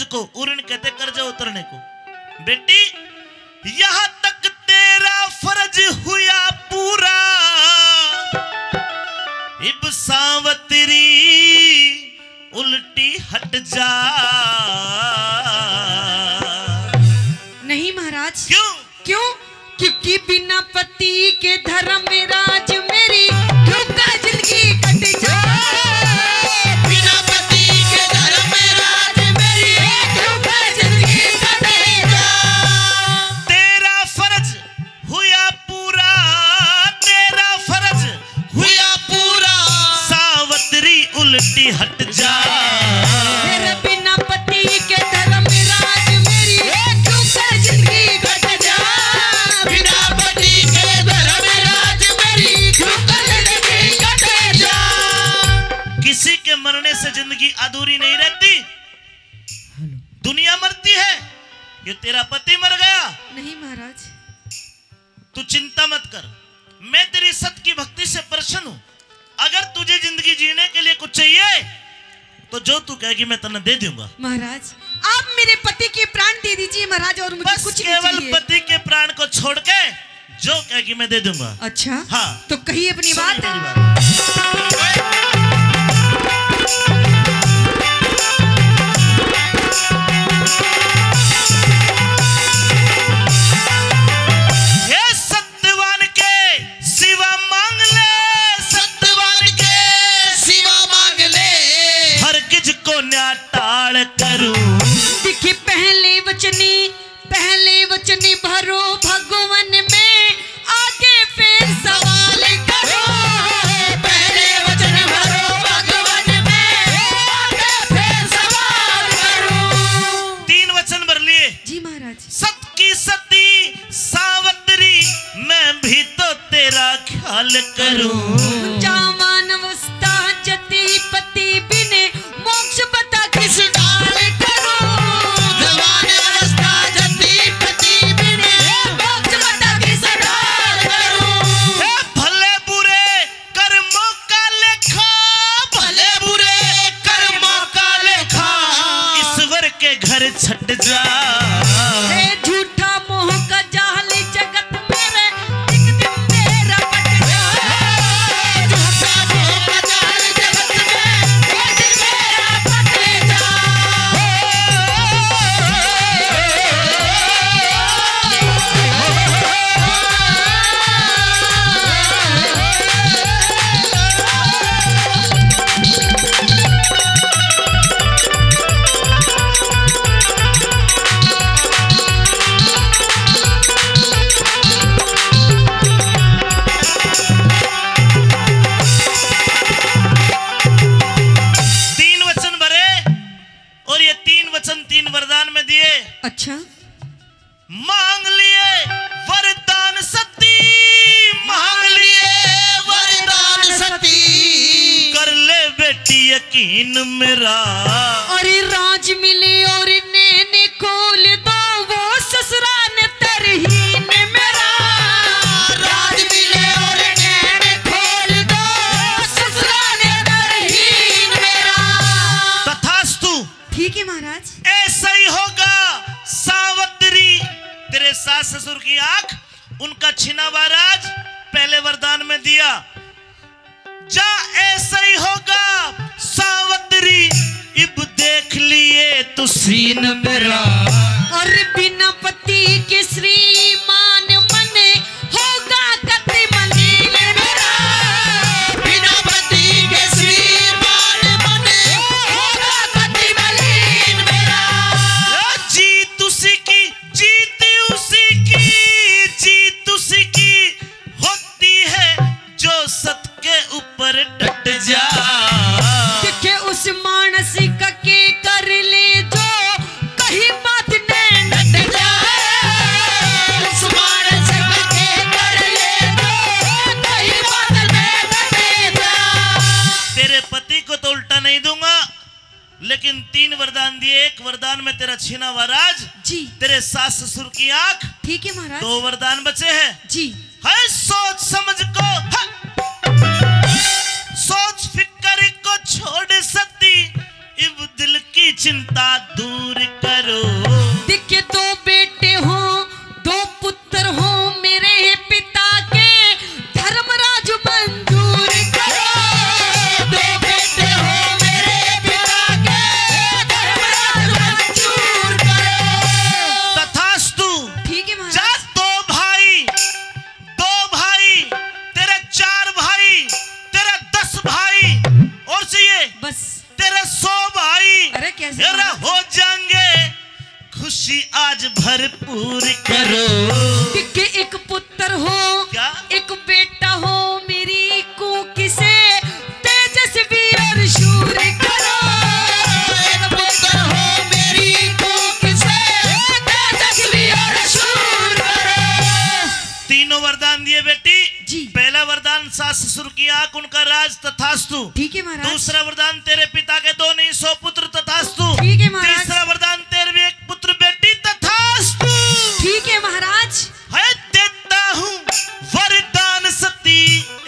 को, उऋण कहते कर्ज उतरने को। बेटी यहां तक तेरा फर्ज हुआ पूरा, इब सावतरी उल्टी हट जा। नहीं महाराज। क्यों? क्यों? क्योंकि बिना पति के धर्म राज मेरी क्यों का जिंदगी कट जा। बिना पति के धर्म राज मेरी क्यों का जिंदगी कट जा। तेरा फर्ज हुआ पूरा, तेरा फर्ज हुआ पूरा, सावतरी उल्टी हट जा। मेरे बिना पति के धर्म राज मेरी क्यों का जिंदगी कट जा। बिना पति के धर्म राज मेरी क्यों का जिंदगी कट जा। किसी के मरने से जिंदगी अधूरी नहीं रहती, दुनिया मरती है। ये तेरा पति मर गया, नहीं महाराज। तू चिंता मत कर, मैं तेरी सत की भक्ति से प्रसन्न हूं। अगर तुझे जिंदगी जीने के लिए कुछ चाहिए तो जो तू कहेगी मैं तन्ने दे दूंगा। महाराज आप मेरे पति के प्राण दे दीजिए महाराज, और मुझे बस कुछ नहीं केवल चाहिए। पति के प्राण को छोड़ के जो कहेगी मैं दे दूंगा। अच्छा हाँ, तो कहिए अपनी सुनिए बात। मेरी बात। हे सत्यवान के सिवा मांग ले, सत्यवान के सिवा मांग ले, हर किज को न्याटाल करूं। देखिए पहले वचनी भरो भगवान में, आगे फिर सवाल करो। पहले वचन भरो भगवान में, आगे फिर सवाल करो। 3 वचन भर लिए। जी महाराज। सत की सती सावत्री, मैं भी तो तेरा ख्याल करूं। जवान अवस्था जति पति बिने, मोक्ष बता किस डाल करो। जवान अवस्था जति पति बिने, मोक्ष बता किस डाल करो। हे भले बुरे कर्मों का लेखा, भले बुरे कर्मों का लेखा, ईश्वर के घर छट जा। हे झूठा मोह का जाल जगत मेरे, एक दिन मेरा पट जा। झूठा मोह का जाल जगत में, एक दिन मेरा पट जा। तीन वरदान में दिए। अच्छा मांग लिए वरदान सती, मांग लिए वरदान सती, कर ले बेटी यकीन मेरा। और राज मिले और नैने खोल दो, वो ससुराल तरहीन मेरा। राज मिले और नैने खोल दो, ससुराल तरहीन मेरा। तथास्तु। ठीक है महाराज। ऐसा ही होगा सावत्री, तेरे सास ससुर की आंख उनका छिना हुआ राज पहले वरदान में दिया। जा ऐसा ही होगा सावत्री, इब देख लिए तू सीन मेरा। और बिना पति के श्रीमान मने, होगा कति मलिन मेरा। बिना पति के श्रीमान मने, होगा कति मलिन मेरा। जीत उसी की, जीत उसी की, जीत उसी की होती है जो सत के ऊपर डट जा। देखे उस मानस का के कर ले जो, कहीं बात ने डट जा। उस मानस का के कर ले जो, कहीं बात ने डट जा। तेरे पति को तो उल्टा नहीं दूंगा, लेकिन 3 वरदान दिए। एक वरदान में तेरा छीना हुआ राज, जी तेरे सास ससुर की आंख, ठीक है महाराज। 2 वरदान बचे हैं। जी है सोच समझ को, सोच फिक्र को छोड़ सकती, इब दिल की चिंता दूर अरे हो जाएंगे खुशी आज भरपूर करो। कि एक पुत्र हो क्या एक बेटा हो मेरी कुकी से तेजस्वी और शूर करो। एक पुत्र हो मेरी कुकी से तेजस्वी और शूर करो। तीनों वरदान दिए बेटी जी। पहला वरदान सास ससुर की आंख उनका राज तथास्तु। ठीक है महाराज। दूसरा वरदान तेरे पिता के 2 नहीं 100 पुत्र तथास्तु। ठीक है महाराज। तीसरा वरदान तेरे भी 1 पुत्र बेटी तथास्तु। ठीक है महाराज। है देता हूँ वरदान सती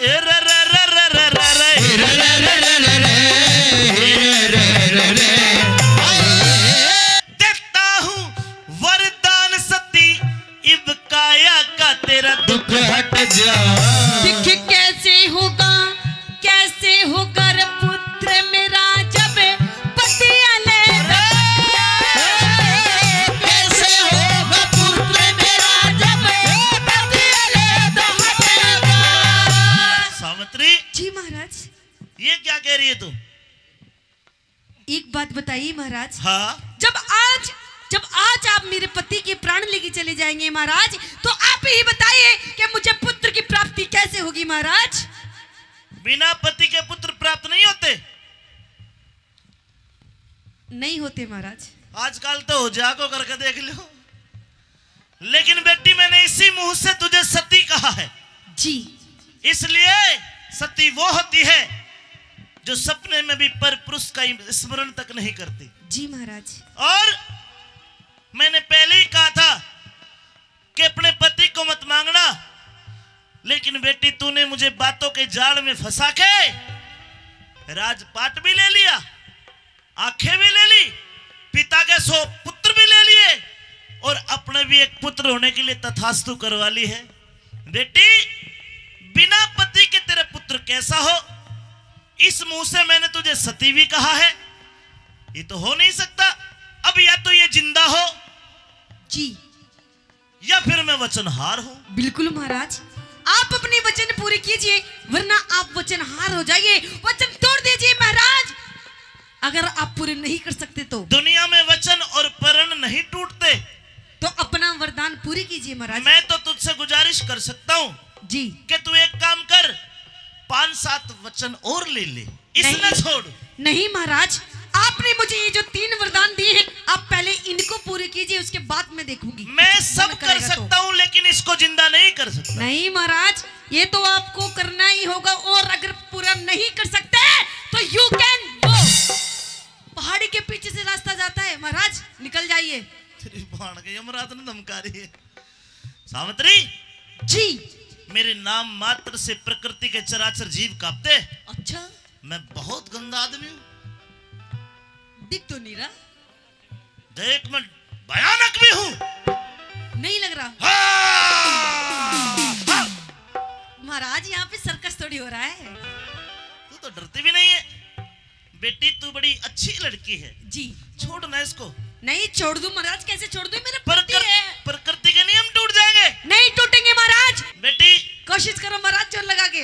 देता हूँ वरदान सती इब काया का तेरा दुख हट जा। दिख कैसे होगा रे पुत्र मेरा जब पतिया ले। कैसे होगा पुत्र मेरा जब पतिया ले तो हटेगा। सावित्री जी महाराज। ये क्या कह रही है तू? एक बात बताइए महाराज। हाँ जब आज आप मेरे पति के प्राण लेके चले जाएंगे महाराज तो आप ही बताइए कि मुझे पुत्र की प्राप्ति कैसे होगी महाराज। बिना पति के पुत्र प्राप्त नहीं होते। नहीं होते महाराज। आजकल तो हो जागो करके देख लो। लेकिन बेटी मैंने इसी मुंह से तुझे सती कहा है जी। इसलिए सती वो होती है जो सपने में भी पर पुरुष का स्मरण तक नहीं करती। जी महाराज। और मैंने पहले ही कहा था कि अपने पति को मत मांगना, लेकिन बेटी तूने मुझे बातों के जाल में फंसा के राजपाट भी ले लिया, आंखें भी ले ली, पिता के 100 पुत्र भी ले लिए और अपने भी 1 पुत्र होने के लिए तथास्तु करवा ली है। बेटी बिना पति के तेरे पुत्र कैसा हो? इस मुंह से मैंने तुझे सती भी कहा है, ये तो हो नहीं सकता। अब या तो ये जिंदा हो जी या फिर मैं वचनहार हूं। बिल्कुल महाराज। आप अपनी वचन पूरे कीजिए वरना आप वचनहार हो जाइए। वचन तोड़ दीजिए महाराज। अगर आप पूरे नहीं कर सकते तो दुनिया में वचन और प्रण नहीं टूटते। तो अपना वरदान पूरी कीजिए महाराज। मैं तो तुझसे गुजारिश कर सकता हूं जी कि तू एक काम कर, 5-7 वचन और ले ले, इसने छोड़। नहीं महाराज, आपने मुझे ये जो 3 वरदान दिए हैं आप पहले इनको पूरे कीजिए, उसके बाद मैं देखूंगी। मैं सब कर सकता हूं लेकिन इसको जिंदा नहीं कर सकता। नहीं महाराज, ये तो आपको करना ही होगा और अगर पूरा नहीं कर सकते तो यू कैन गो। पहाड़ी के पीछे से रास्ता जाता है महाराज, निकल जाइए। तेरी बाण के यमराज ने धमका रही है। सावित्री जी। मेरे नाम मात्र से प्रकृति के चराचर जीव कांपते। अच्छा, मैं बहुत गंदा आदमी हूं। दिख तो नहीं रहा। देख मैं भयानक भी हूं। नहीं लग रहा। हाँ। महाराज यहाँ पे सर्कस थोड़ी हो रहा है। तू तो डरती भी नहीं है। बेटी तू बड़ी अच्छी लड़की है जी। छोड़ ना इसको। नहीं छोड़ दूं महाराज, कैसे छोड़ दूं? मेरे पति है। प्रकृति के नियम टूट जाएंगे। नहीं टूटेंगे महाराज। बेटी कोशिश करो महाराज, जोर लगा के।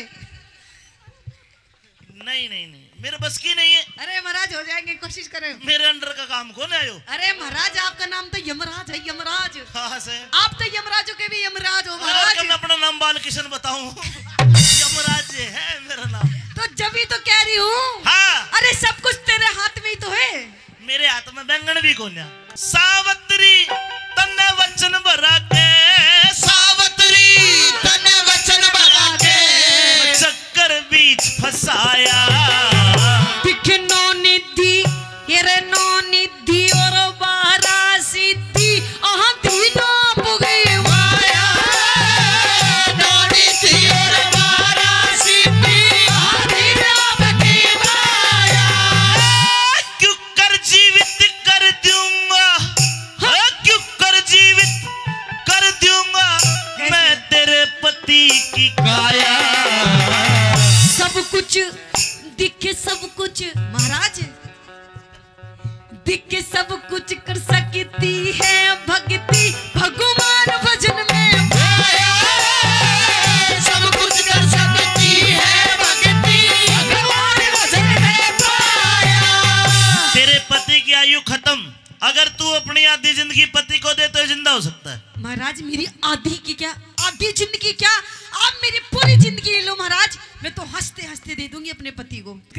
नहीं नहीं नहीं, मेरे बस की नहीं है। अरे महाराज हो जाएंगे, कोशिश करो। मेरे अंडर का काम कौन आयो? अरे महाराज आपका नाम तो यमराज है, यमराज। कहाँ से? आप तो यमराजों के भी यमराज हो महाराज। मैं अपना नाम बालकिशन बताऊं? यमराज है मेरा नाम। तो जब ही तो कह रही हूँ। हाँ। अरे सब कुछ तेरे हाथ में ही तो है। मेरे हाथ में बैंगन भी कौन है? सावित्री तन्ने वचन भरा के, सावित्री तन्ने वचन भरा के चक्कर बीच फंसाया। दिखे नौ निधि, ये रे नौ निधि और 12 सिद्धि, आहा तीनों बुगी माया। नौ निधि और 12 सिद्धि, आहा तीनों बुगी माया। क्यों कर जीवित कर दूंगा, क्यों कर जीवित कर दूंगा मैं तेरे पति की काया। सब कुछ दिखे, सब कुछ महाराज दिखे, सब कुछ कर सकती है भक्ति, भगवान भजन में पाया। सब कुछ कर सकती है भक्ति, भगवान भजन में पाया। तेरे पति की आयु खत्म अगर तू अपनी आधी जिंदगी पति को दे तो जिंदा हो सकता है। महाराज मेरी आधी की क्या, आधी जिंदगी क्या, आप मेरी पूरी जिंदगी ले लो महाराज, मैं तो हंसते हंसते दे दूंगी अपने पति को।